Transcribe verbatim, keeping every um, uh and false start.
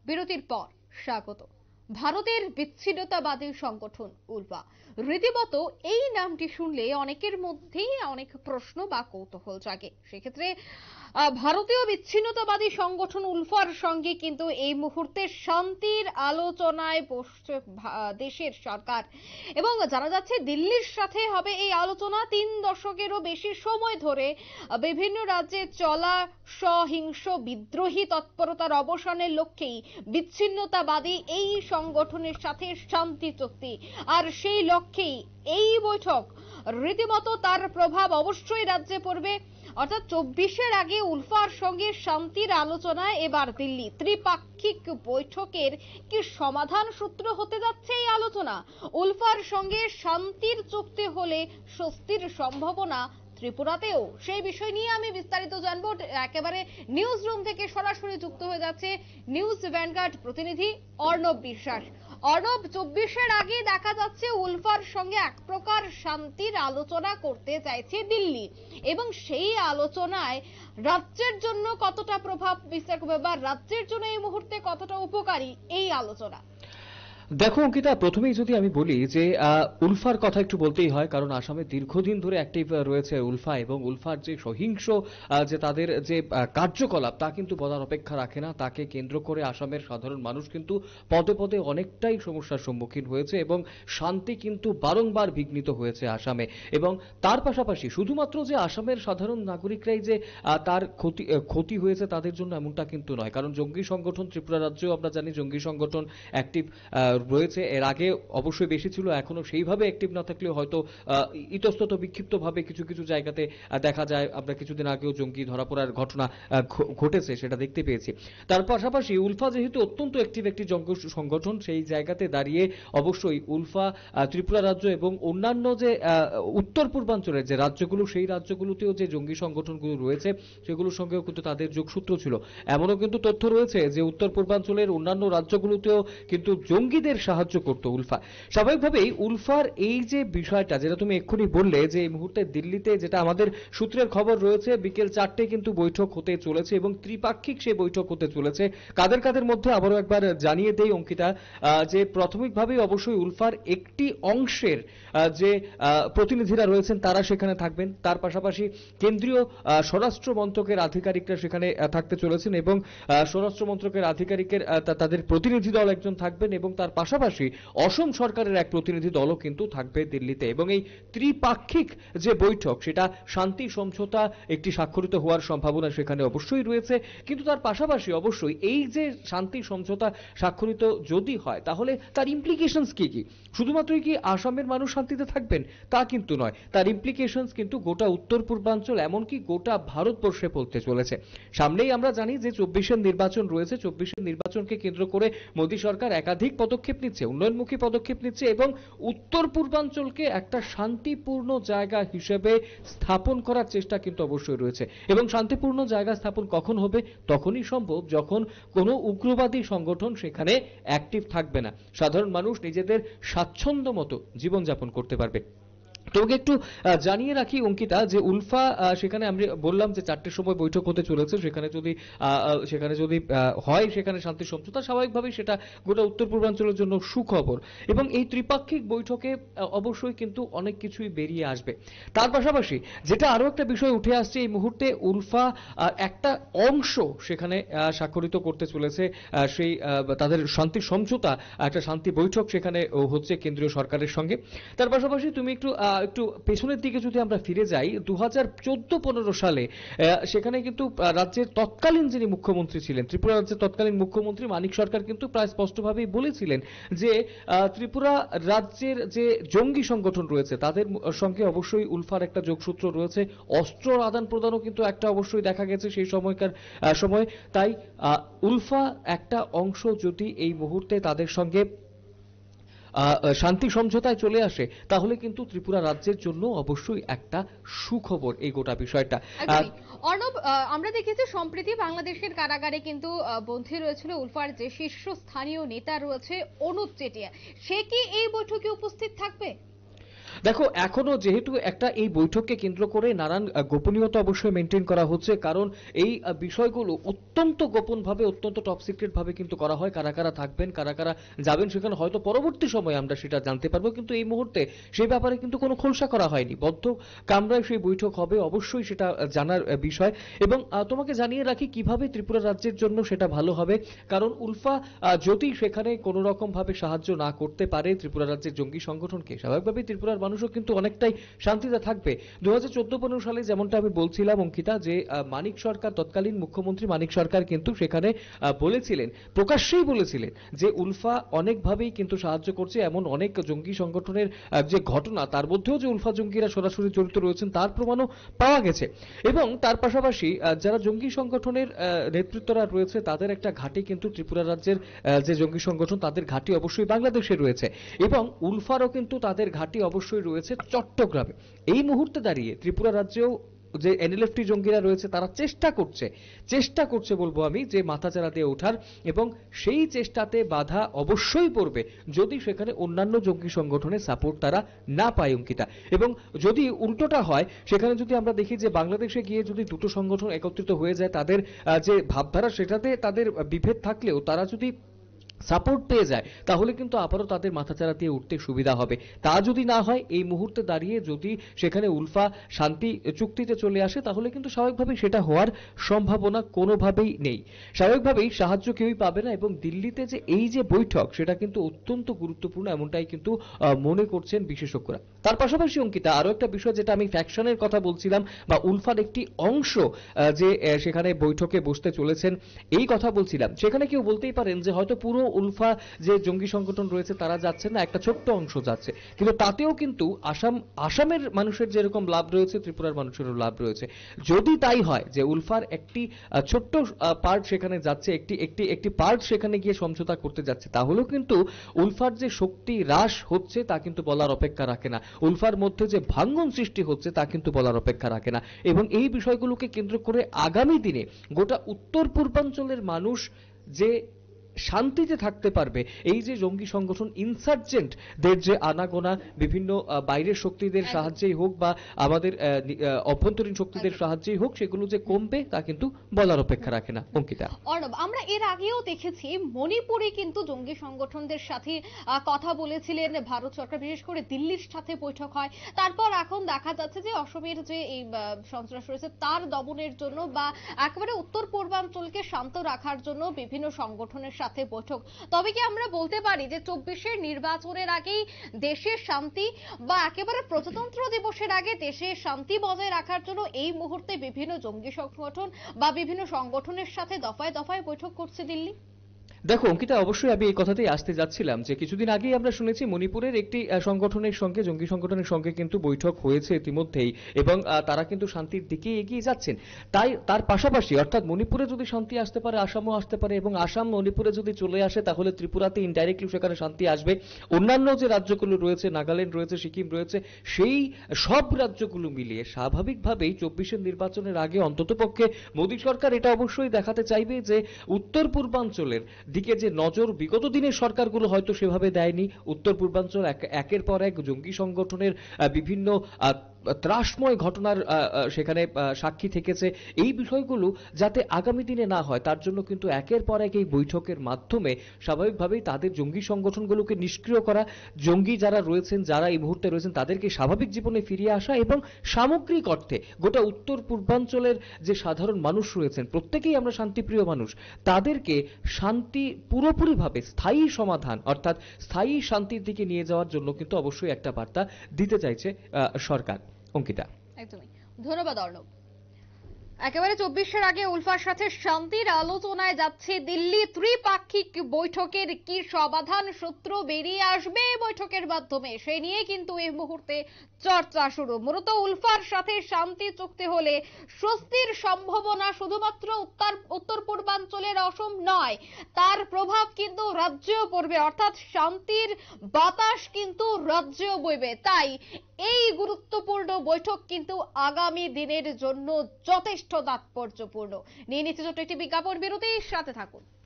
বিরতির পর স্বাগত। ভারতের বিচ্ছিন্নতাবাদী সংগঠন উলফা, রীতিমতো এই নামটি শুনলে অনেকের মধ্যেই অনেক প্রশ্ন বা কৌতূহল জাগে। সেক্ষেত্রে ভারতীয় বিচ্ছিন্নতাবাদী সংগঠন উলফার সঙ্গে কিন্তু এই মুহূর্তে শান্তির আলোচনায় বসছে দেশের সরকার, এবং জানা যাচ্ছে দিল্লির সাথে হবে এই আলোচনা। তিন দশকেরও বেশি সময় ধরে বিভিন্ন রাজ্যে চলা সহিংস বিদ্রোহী তৎপরতার অবসানের লক্ষ্যেই বিচ্ছিন্নতাবাদী এই সংগঠনের সাথে শান্তি চুক্তি, আর সেই লক্ষ্যেই এই বৈঠক। রীতিমতো তার প্রভাব অবশ্যই রাজ্যে পড়বে। অর্থাৎ চব্বিশের আগে উলফার সঙ্গে শান্তির আলোচনায় এবার দিল্লি। ত্রিপাক্ষিক বৈঠকের কি সমাধান সূত্র হতে যাচ্ছে এই আলোচনা? উলফার সঙ্গে শান্তির চুক্তি হলে স্বস্তির সম্ভাবনা ত্রিপুরাতেও? সেই বিষয় নিয়ে আমি বিস্তারিত জানবো। একেবারে নিউজ রুম থেকে সরাসরি যুক্ত হয়ে যাচ্ছে নিউজ ভ্যানগার্ড প্রতিনিধি অর্ণব বিশ্বাস। অর্ণব, চব্বিশের আগে দেখা যাচ্ছে উলফার সঙ্গে এক প্রকার শান্তির আলোচনা করতে চাইছে দিল্লি, এবং সেই আলোচনায় রাজ্যের জন্য কতটা প্রভাব বিস্তার করবে বা রাজ্যের জন্য এই মুহূর্তে কতটা উপকারী এই আলোচনা? দেখো অঙ্কিতা, প্রথমেই যদি আমি বলি যে উলফার কথা একটু বলতেই হয়, কারণ আসামে দীর্ঘদিন ধরে অ্যাক্টিভ রয়েছে উলফা, এবং উলফার যে সহিংস যে তাদের যে কার্যকলাপ তা কিন্তু বলার অপেক্ষা রাখে না। তাকে কেন্দ্র করে আসামের সাধারণ মানুষ কিন্তু পদে পদে অনেকটাই সমস্যার সম্মুখীন হয়েছে, এবং শান্তি কিন্তু বারংবার বিঘ্নিত হয়েছে আসামে। এবং তার পাশাপাশি শুধুমাত্র যে আসামের সাধারণ নাগরিকরাই যে তার ক্ষতি ক্ষতি হয়েছে তাদের জন্য এমনটা কিন্তু নয়, কারণ জঙ্গি সংগঠন ত্রিপুরা রাজ্যেও আমরা জানি জঙ্গি সংগঠন অ্যাক্টিভ রয়েছে। এর আগে অবশ্যই বেশি ছিল, এখনো সেইভাবে অ্যাক্টিভ না থাকলেও হয়তো ইতস্তত বিক্ষিপ্তভাবে কিছু কিছু জায়গাতে দেখা যায়। আমরা কিছুদিন আগেও জঙ্গি ধরা পড়ার ঘটনা ঘটেছে, সেটা দেখতে পেয়েছি। তার পাশাপাশি উলফা যেহেতু অত্যন্ত অ্যাক্টিভ একটি জঙ্গি সংগঠন, সেই জায়গাতে দাঁড়িয়ে অবশ্যই উলফা ত্রিপুরা রাজ্য এবং অন্যান্য যে উত্তর পূর্বাঞ্চলের যে রাজ্যগুলো, সেই রাজ্যগুলোতেও যে জঙ্গি সংগঠনগুলো রয়েছে সেগুলোর সঙ্গেও কিন্তু তাদের যোগসূত্র ছিল। এমনও কিন্তু তথ্য রয়েছে যে উত্তর পূর্বাঞ্চলের অন্যান্য রাজ্যগুলোতেও কিন্তু জঙ্গিদের সাহায্য করত উলফা। স্বাভাবিকভাবেই উলফার এই যে বিষয়টা, যেটা তুমি এক্ষুনি বললে যে এই মুহূর্তে দিল্লিতে, যেটা আমাদের সূত্রের খবর রয়েছে, বিকেল চারটে কিন্তু বৈঠক হতে চলেছে এবং ত্রিপাক্ষিক সেই বৈঠক হতে চলেছে। কাদের কাদের মধ্যে আবারও একবার জানিয়ে দেই অঙ্কিতা, যে প্রাথমিকভাবেই অবশ্যই উলফার একটি অংশের যে প্রতিনিধিরা রয়েছেন তারা সেখানে থাকবেন। তার পাশাপাশি কেন্দ্রীয় স্বরাষ্ট্র মন্ত্রকের আধিকারিকরা সেখানে থাকতে চলেছেন, এবং স্বরাষ্ট্র মন্ত্রকের আধিকারিকের তাদের প্রতিনিধি দল একজন থাকবেন, এবং তার পাশাপাশি অসম সরকারের এক প্রতিনিধি দলও কিন্তু থাকবে দিল্লিতে। এবং এই ত্রিপাক্ষিক যে বৈঠক, সেটা শান্তি সমঝোতা একটি স্বাক্ষরিত হওয়ার সম্ভাবনা সেখানে অবশ্যই রয়েছে। কিন্তু তার পাশাপাশি অবশ্যই এই যে শান্তি সমঝোতা স্বাক্ষরিত যদি হয়, তাহলে তার ইমপ্লিকেশনস কি কি? শুধুমাত্রই কি আসামের মানুষ শান্তিতে থাকবেন তা কিন্তু নয়, তার ইমপ্লিকেশনস কিন্তু গোটা উত্তর পূর্বাঞ্চল, এমনকি গোটা ভারতবর্ষে পড়তে চলেছে। সামনেই আমরা জানি যে চব্বিশের নির্বাচন রয়েছে। চব্বিশের নির্বাচনকে কেন্দ্র করে মোদী সরকার একাধিক পদক্ষেপ নিচ্ছে, উন্নয়নমুখী পদক্ষেপ নিচ্ছে, এবং উত্তর পূর্বাঞ্চলকে একটা শান্তিপূর্ণ জায়গা হিসেবে স্থাপন করার চেষ্টা কিন্তু অবশ্যই রয়েছে। এবং শান্তিপূর্ণ জায়গা স্থাপন কখন হবে? তখনই সম্ভব যখন কোনো উগ্রবাদী সংগঠন সেখানে অ্যাক্টিভ থাকবে না, সাধারণ মানুষ নিজেদের স্বাচ্ছন্দ্য মতো জীবনযাপন করতে পারবে। তোকে একটু জানিয়ে রাখি অঙ্কিতা, যে উলফা সেখানে আমরা বললাম যে চারটের সময় বৈঠক হতে চলেছে। সেখানে যদি সেখানে যদি হয় সেখানে শান্তি সমঝোতা, স্বাভাবিকভাবেই সেটা গোটা উত্তর পূর্বাঞ্চলের জন্য সুখবর। এবং এই ত্রিপাক্ষিক বৈঠকে অবশ্যই কিন্তু অনেক কিছুই বেরিয়ে আসবে। তার পাশাপাশি যেটা আরো একটা বিষয় উঠে আসছে, এই মুহূর্তে উলফা একটা অংশ সেখানে স্বাক্ষরিত করতে চলেছে সেই তাদের শান্তি সমঝোতা, একটা শান্তি বৈঠক সেখানে হচ্ছে কেন্দ্রীয় সরকারের সঙ্গে। তার পাশাপাশি তুমি একটু একটু পেছনের দিকে যদি আমরা ফিরে যাই, দু হাজার চোদ্দ পনেরো সালে সেখানে কিন্তু রাজ্যের তৎকালীন যিনি মুখ্যমন্ত্রী ছিলেন, ত্রিপুরা রাজ্যের তৎকালীন মুখ্যমন্ত্রী মানিক সরকার কিন্তু প্রায় স্পষ্টভাবেই বলেছিলেন যে ত্রিপুরা রাজ্যের যে জঙ্গি সংগঠন রয়েছে তাদের সঙ্গে অবশ্যই উলফার একটা যোগসূত্র রয়েছে। অস্ত্র আদান প্রদানও কিন্তু একটা অবশ্যই দেখা গেছে সেই সময়কার সময়। তাই উলফা একটা অংশ যদি এই মুহূর্তে তাদের সঙ্গে শান্তি সমঝোতায় চলে আসে, তাহলে কিন্তু ত্রিপুরা রাজ্যের জন্য অবশ্যই একটা সুখবর এই গোটা বিষয়টা। অর্ণব, আমরা দেখেছি সম্প্রতি বাংলাদেশের কারাগারে কিন্তু বন্দী রয়েছিল উলফার যে শীর্ষস্থানীয় নেতা রয়েছে অনুপ চেটিয়া। সে কি এই বৈঠকে উপস্থিত থাকবে? দেখো এখনো যেহেতু একটা এই বৈঠককে কেন্দ্র করে নানান আহ, গোপনীয়তা অবশ্যই মেনটেন করা হচ্ছে, কারণ এই আহ, বিষয়গুলো অত্যন্ত গোপন ভাবে, অত্যন্ত টপ সিক্রেট ভাবে কিন্তু করা হয়। কারা কারা থাকবেন, কারা কারা যাবেন, সেখানে হয়তো পরবর্তী সময়ে আমরা সেটা জানতে পারবো, কিন্তু এই মুহূর্তে সেই ব্যাপারে কিন্তু কোনো খোলসা করা হয়নি। বদ্ধ কামরায় সেই বৈঠক হবে, অবশ্যই সেটা আহ, জানার আহ, বিষয়। এবং আহ, তোমাকে জানিয়ে রাখি কিভাবে ত্রিপুরা রাজ্যের জন্য সেটা ভালো হবে, কারণ উলফা আহ, যদি সেখানে কোনো রকম ভাবে সাহায্য না করতে পারে ত্রিপুরা রাজ্যের জঙ্গি সংগঠনকে, স্বাভাবিকভাবেই ত্রিপুরার মানুষও কিন্তু অনেকটাই শান্তিতে থাকবে। দু হাজার চোদ্দ পনেরো সালে যেমনটা আমি বলছিলাম অঙ্কিতা, যে আহ, মানিক সরকার, তৎকালীন মুখ্যমন্ত্রী মানিক সরকার কিন্তু সেখানে আহ, বলেছিলেন, প্রকাশ্যেই বলেছিলেন যে উলফা অনেকভাবেই কিন্তু সাহায্য করছে। এমন অনেক জঙ্গি সংগঠনের আহ, যে ঘটনা, তার মধ্যেও যে উলফা জঙ্গিরা সরাসরি জড়িত রয়েছেন তার প্রমাণও পাওয়া গেছে। এবং তার পাশাপাশি আহ, যারা জঙ্গি সংগঠনের আহ, নেতৃত্বরা রয়েছে তাদের একটা ঘাঁটি কিন্তু ত্রিপুরা রাজ্যের আহ, যে জঙ্গি সংগঠন তাদের ঘাঁটি অবশ্যই বাংলাদেশে রয়েছে, এবং উলফারও কিন্তু তাদের ঘাঁটি অবশ্যই রয়েছে চট্টগ্রামে। এই মুহূর্তে দাঁড়িয়ে ত্রিপুরা রাজ্যেও যে এনএলএফটি জঙ্গিরা রয়েছে তারা চেষ্টা করছে চেষ্টা করছে বলবো আমি, যে মাথাচাড়া দিয়ে ওঠার, এবং সেই চেষ্টাতে বাধা অবশ্যই পড়বে যদি সেখানে অন্যান্য জঙ্গি সংগঠনের সাপোর্ট তারা না পায় অঙ্কিতা। এবং যদি উল্টোটা হয়, সেখানে যদি আমরা দেখি যে বাংলাদেশে গিয়ে যদি দুটো সংগঠন একত্রিত হয়ে যায়, তাদের আহ, যে ভাবধারা সেটাতে তাদের বিভেদ থাকলেও তারা যদি সাপোর্ট পেয়ে যায়, তাহলে কিন্তু আবারও তাদের মাথাচাড়া দিয়ে উঠতে সুবিধা হবে। তা যদি না হয়, এই মুহূর্তে দাঁড়িয়ে যদি সেখানে উলফা শান্তি চুক্তিতে চলে আসে, তাহলে কিন্তু স্বাভাবিকভাবেই সেটা হওয়ার সম্ভাবনা কোনোভাবেই নেই। স্বাভাবিকভাবেই সাহায্য কেউই পাবে না, এবং দিল্লিতে যে এই যে বৈঠক সেটা কিন্তু অত্যন্ত গুরুত্বপূর্ণ, এমনটাই কিন্তু আহ, মনে করছেন বিশেষজ্ঞরা। তার পাশাপাশি অঙ্কিতা আরো একটা বিষয়, যেটা আমি ফ্যাকশনের কথা বলছিলাম, বা উলফার একটি অংশ আহ, যে আহ, সেখানে বৈঠকে বসতে চলেছেন এই কথা বলছিলাম, সেখানে কেউ বলতেই পারেন যে হয়তো পুরো উলফা যে জঙ্গি সংগঠন রয়েছে তারা যাচ্ছে না, একটা ছোট্ট অংশ যাচ্ছে। কিন্তু তাতেও কিন্তু আসাম আসামের মানুষের যেরকম লাভ রয়েছে, ত্রিপুরার মানুষেরও লাভ রয়েছে। যদি তাই হয় যে উলফার একটি আহ, ছোট্ট পার্ট সেখানে যাচ্ছে, একটি একটি একটি পার্ট সেখানে গিয়ে সমঝোতা করতে যাচ্ছে, তাহলেও কিন্তু উলফার যে শক্তি হ্রাস হচ্ছে তা কিন্তু বলার অপেক্ষা রাখে না। উলফার মধ্যে যে ভাঙ্গন সৃষ্টি হচ্ছে তা কিন্তু বলার অপেক্ষা রাখে না। এবং এই বিষয়গুলোকে কেন্দ্র করে আগামী দিনে গোটা উত্তর পূর্বাঞ্চলের মানুষ যে শান্তিতে থাকতে পারবে, এই যে জঙ্গি সংগঠন ইনসার্জেন্টদের যে আনাগোনা বিভিন্ন আহ, বাইরের শক্তিদের একদম। সাহায্যেই হোক বা আমাদের আহ, নি- আহ, অভ্যন্তরীণ শক্তিদের একদম। সাহায্যেই হোক, সেগুলো যে কমবে তা কিন্তু বলার অপেক্ষা রাখে না অঙ্কিতা। অর্ণব, আমরা এর আগেও দেখেছি মণিপুরে কিন্তু জঙ্গি সংগঠনদের সাথে আহ, কথা বলেছিলেন ভারত সরকার, বিশেষ করে দিল্লির সাথে বৈঠক হয়। তারপর এখন দেখা যাচ্ছে যে অসমের যে এই আহ, সন্ত্রাস রয়েছে তার দমনের জন্য বা একেবারে উত্তর পূর্বাঞ্চলকে শান্ত রাখার জন্য বিভিন্ন সংগঠনের সাথে বৈঠক। তবে কি আমরা বলতে পারি যে চব্বিশের নির্বাচনের আগেই দেশের শান্তি, বা একেবারে প্রজাতন্ত্র দিবসের আগে দেশের শান্তি বজায় রাখার জন্য এই মুহূর্তে বিভিন্ন জঙ্গি সংগঠন বা বিভিন্ন সংগঠনের সাথে দফায় দফায় বৈঠক করছে দিল্লি? দেখো অঙ্কিতা, অবশ্যই আমি এই কথাতেই আসতে যাচ্ছিলাম যে কিছুদিন আগেই আমরা শুনেছি মণিপুরের একটি আহ, সংগঠনের সঙ্গে, জঙ্গি সংগঠনের সঙ্গে কিন্তু বৈঠক হয়েছে ইতিমধ্যেই, এবং আহ, তারা কিন্তু শান্তির দিকে এগিয়ে যাচ্ছেন। তাই তার পাশাপাশি অর্থাৎ মণিপুরে যদি শান্তি আসতে পারে, আসামও আসতে পারে, এবং আসাম মণিপুরে যদি চলে আসে, তাহলে ত্রিপুরাতে ইনডাইরেক্টলি সেখানে শান্তি আসবে। অন্যান্য যে রাজ্যগুলো রয়েছে, নাগাল্যান্ড রয়েছে, সিকিম রয়েছে, সেই সব রাজ্যগুলো মিলিয়ে স্বাভাবিকভাবেই চব্বিশের নির্বাচনের আগে অন্ততপক্ষে মোদী সরকার এটা অবশ্যই দেখাতে চাইবে যে উত্তর পূর্বাঞ্চলের দিকে যে নজর বিগত দিনের সরকারগুলো হয়তো সেভাবে দেয়নি, উত্তর পূর্বাঞ্চল এক- একের পর এক জঙ্গি সংগঠনের আহ, বিভিন্ন আহ, ত্রাসময় ঘটনার আহ, আহ, সেখানে আহ, সাক্ষী থেকেছে। এই বিষয়গুলো যাতে আগামী দিনে না হয় তার জন্য কিন্তু একের পর এক এই বৈঠকের মাধ্যমে স্বাভাবিকভাবেই তাদের জঙ্গি সংগঠনগুলোকে নিষ্ক্রিয় করা, জঙ্গি যারা রয়েছেন, যারা এই মুহূর্তে রয়েছেন, তাদেরকে স্বাভাবিক জীবনে ফিরিয়ে আসা, এবং সামগ্রিক অর্থে গোটা উত্তর পূর্বাঞ্চলের যে সাধারণ মানুষ রয়েছেন, প্রত্যেকেই আমরা শান্তিপ্রিয় মানুষ, তাদেরকে শান্তি পুরোপুরিভাবে স্থায়ী সমাধান অর্থাৎ স্থায়ী শান্তির দিকে নিয়ে যাওয়ার জন্য কিন্তু অবশ্যই একটা বার্তা দিতে চাইছে আহ, সরকার অঙ্কিতা। একদমই। ধন্যবাদ অর্ণব। একেবারে চব্বিশের আগে উলফার সাথে শান্তির আলোচনায় যাচ্ছে দিল্লি। ত্রিপাক্ষিক বৈঠকের কি সমাধান সূত্র বেরিয়ে আসবে এই বৈঠকের মাধ্যমে, সেই নিয়ে কিন্তু এই মুহূর্তে চর্চা শুরু। মূলত উলফার সাথে শান্তি চুক্তি হলে স্বস্তির সম্ভাবনা শুধুমাত্র উত্তর উত্তর পূর্বাঞ্চলের অসম নয়, তার প্রভাব কিন্তু রাজ্যেও পড়বে, অর্থাৎ শান্তির বাতাস কিন্তু রাজ্যেও বইবে। তাই এই গুরুত্বপূর্ণ বৈঠক কিন্তু আগামী দিনের জন্য যথেষ্ট তাৎপর্যপূর্ণ। নিয়ে নিচ্ছে ছোট্ট একটি বিজ্ঞাপন বিরতির সাথে থাকুন।